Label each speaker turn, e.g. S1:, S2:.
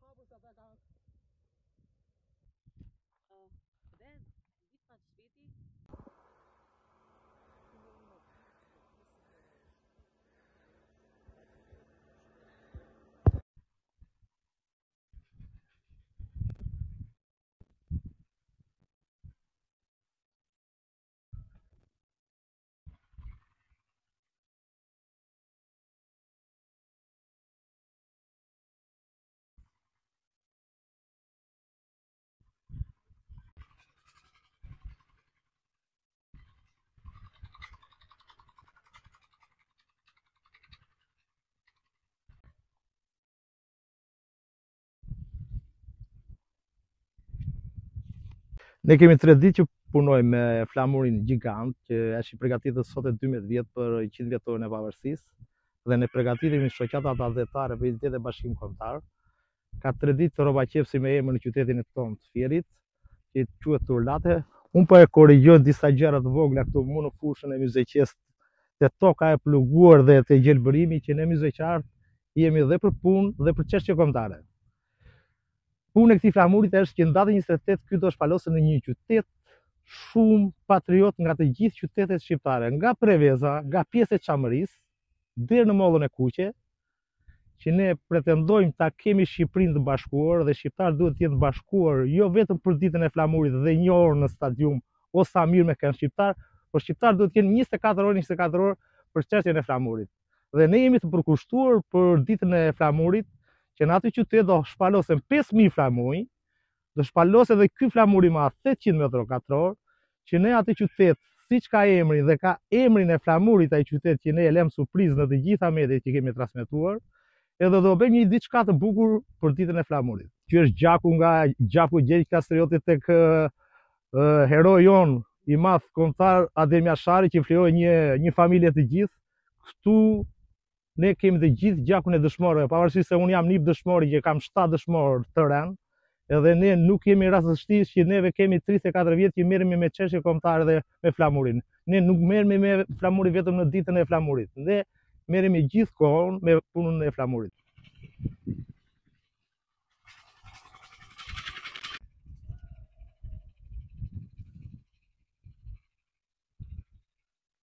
S1: Ne kemi 3 ditë që punojmë me flamurin gjigant që është i përgatitur sot e 12 vjet për 100 vjetorin e pavarësisë dhe ne përgatitemi shoqata adhetare për identitet e bashkim kombëtar. Ka 3 ditë të rroba qepsi me emër në qytetin e tonë të Fierit, që quhet Turlate. Unë po e korrigjoj disa gjëra të vogla këtu mu në fushën e myzeqes te toka e pluguar dhe te gjelbërimi që ne myzeqarët jemi dhe për punë dhe për çështje kombëtare. Punë e këtij flamurit është që në datën 28 ky do shpalosë në një qytet shumë patriot nga të gjithë qytetet shqiptare, nga Preveza, nga pjesë e Çamërisë, deri në mollën e Kuqe, që ne pretendojmë ta kemi Shqipërinë të bashkuar dhe shqiptarët duhet të jenë bashkuar jo vetëm për ditën e flamurit dhe një orë në stadium o sa mirë me kënd shqiptar, por shqiptarët duhet të kenë 24 orë për çështjen e flamurit. Dhe ne jemi të përkushtuar për ditën e flamurit që në aty qytet do shpalosen 5000 flamuj, do shpalose edhe ky flamur i madh 800 metra katror, që ne aty qytet, siç ka emrin dhe ka emrin e flamurit ai qytet që ne e lëm surprizë në të gjitha mediat që kemi transmetuar, edhe do bëjmë një diçka të bukur për ditën e flamurit. Ky është gjaku i Gjergj Kastriotit tek heroi jon i madh kombëtar Adem Jashari që flijoi një familje të gjithë. Këtu ne kemi të gjithë gjakun e dëshmorëve, pavarësisht se unë jam nip dëshmori që kam 7 dëshmorë të rënë, edhe ne nuk kemi rastësisht që neve kemi 34 vjet që merremi me çështje kombëtare dhe me flamurin. Ne nuk merremi me flamurin vetëm në ditën e flamurit. Ne merremi gjithkohon me punën e flamurit.